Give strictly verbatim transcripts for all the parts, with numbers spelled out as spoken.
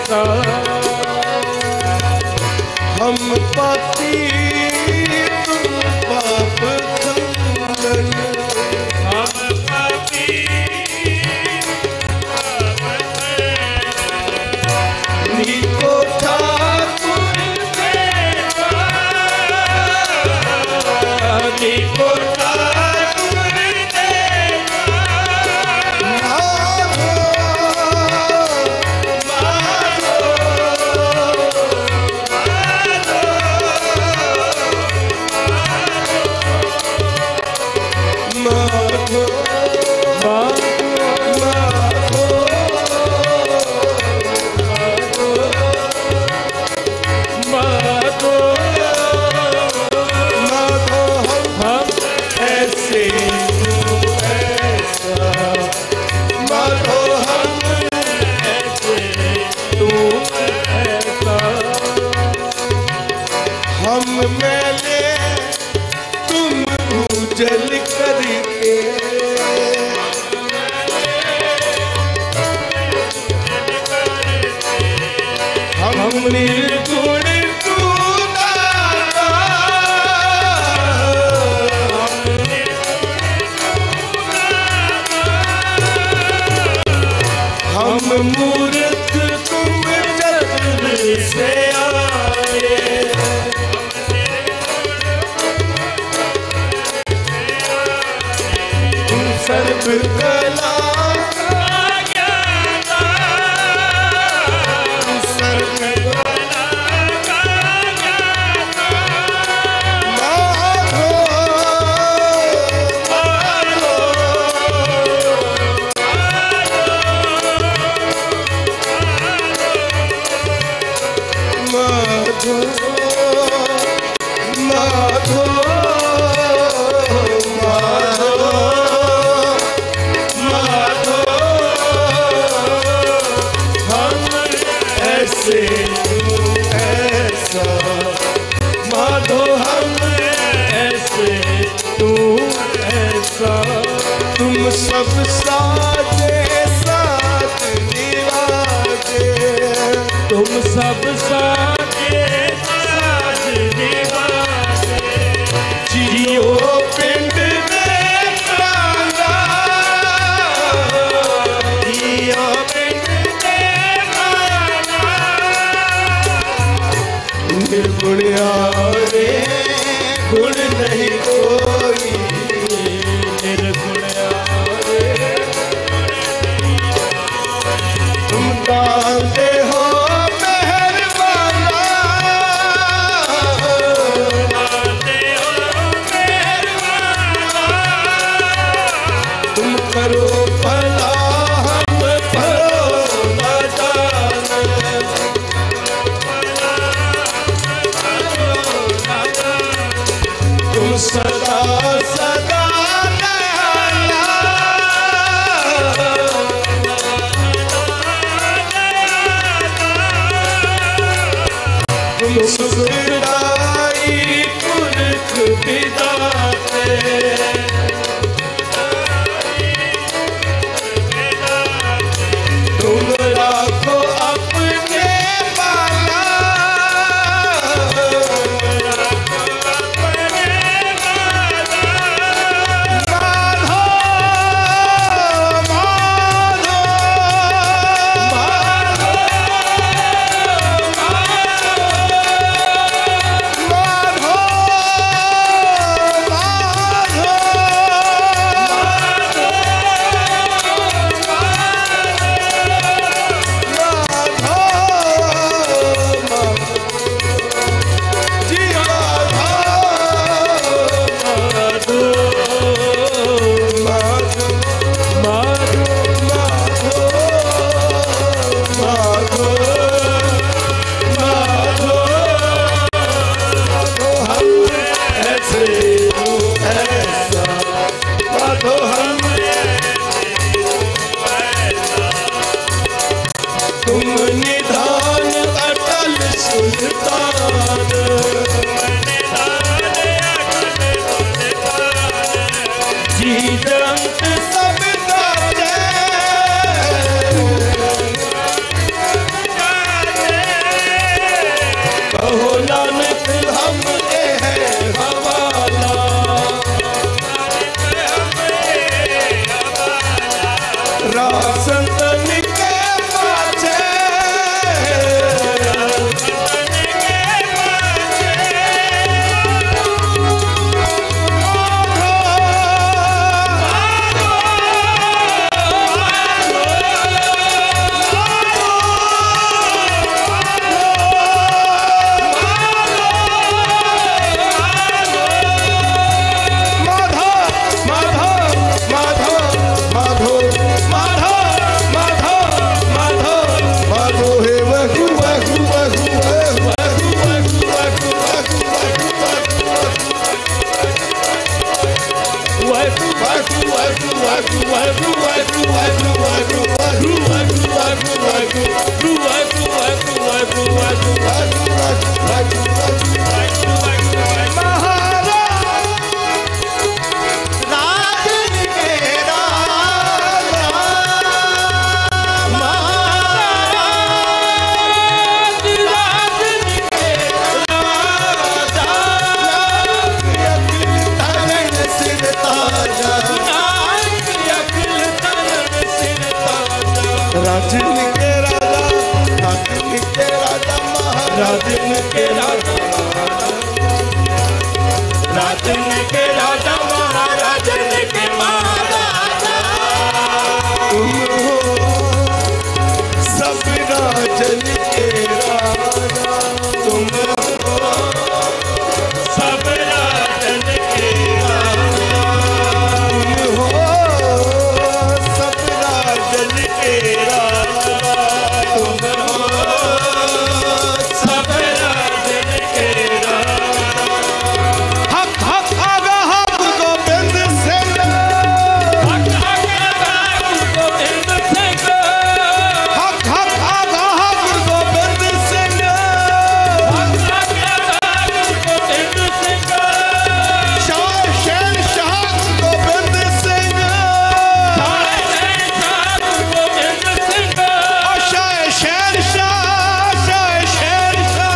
ऐसा। हम पापी तुम पाप खंडन, हम पापी पाप खंडन, नीको ठाकुर देवा, नीको ठाकुर देवा, माधो माधो माधो माधो माधो हम ऐसे ऐसा, माधो हम ऐसे तू ऐसा। हम मैले तुम उजल करके, हम निर्गुण तू दाता, हम मूर्ख तुम चतुर से आए, तुम सर्व कला सर्व माधो माधो माधो माधो माधो हम ऐसे ऐसा, माधो हम ऐसे तू ऐसा। तुम सब साजे साथ निवाजे, तुम सब साजे साज निवासे, जियो पिंड में प्राणा, जियो पिंड में प्राणा, निर्गुण आवे गुण नहीं कोई, निर्गुण आवे तुम डालते हो मेहरबाना, आते हो मेहरबाना, तुम करो भला हम भरो न जाने, तुम सदा सदा दयाला, तुम सुखदाई पुरख विधाते, तुम राखो अपने बाला, माधो माधो माधो माधो ਵਾਹਿਗੁਰੂ ਵਾਹਿਗੁਰੂ ਵਾਹਿਗੁਰੂ ਵਾਹਿਗੁਰੂ ਵਾਹਿਗੁਰੂ राजन के राजा, राजन के राजा राजन के राजा राजन के राजा महाराजन के महाराजा तुम हो सब राजन के राजा, तुम हो सब राजन के राजा तुम हो सब राजन के राजा, तुम हो सब राजन के राजा हक हक आगा हम गोविंद सिंह, हक हक आगा गोविंद सिंह हक हक आगा हम गोविंद सिंह, हक हक आगा गोविंद सिंह शाह शहनशाह गोविंद सिंह, गोविंद सिंह शाह शहनशाह, शाह शहनशाह,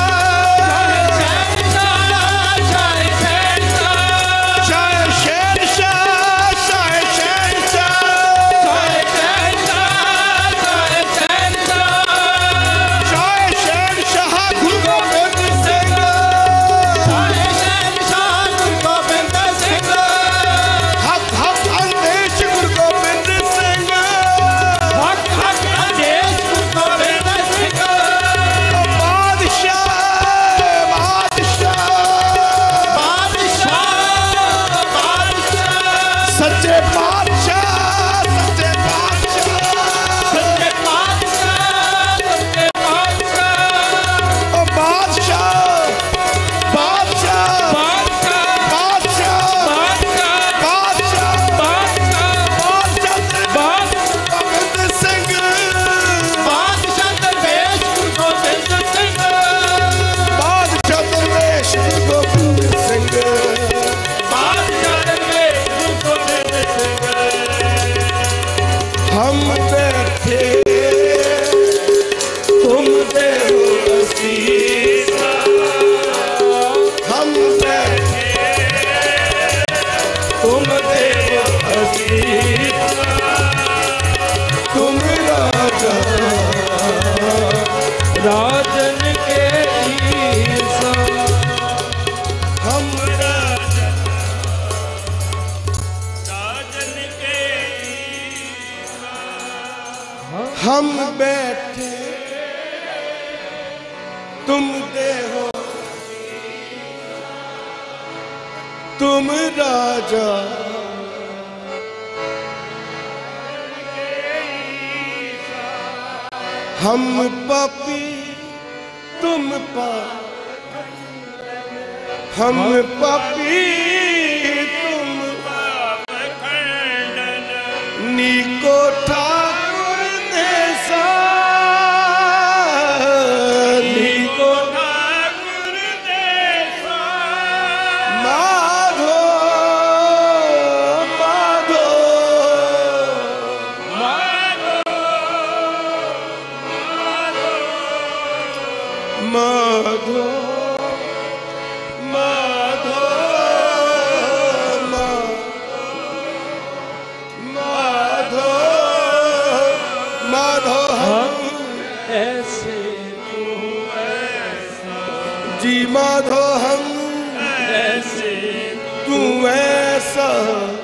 शाह शहनशाह, शाह शहनशाह, शाह शहनशाह गुरु गोबिंद सिंह, हक हक अंदेश गुरु गोबिंद सिंह, बादशाह बादशाह सच्चे बादशाह, सच्चे बादशाह, ओ बादशाह बादशाह बादशाह बादशाह बादशाह गोबिंद सिंह, बादशाह दरवेश गोबिंद सिंह, हम बैठे तुम दे हो असीसा, हम बैठे तुम दे हो असीसा, तुम राजा राजन के ईसा हम राजन राजन के ईसा हम बैठे तुम दे हो, तुम राजा हम पापी तुम पा, हम पापी तुम नीको ठाकुर देसा, नीको ठाकुर देसा माधो माधो माधो माधो माधो माधो हम ऐसे तू ऐसा जी माधो हम ऐसे तू ऐसा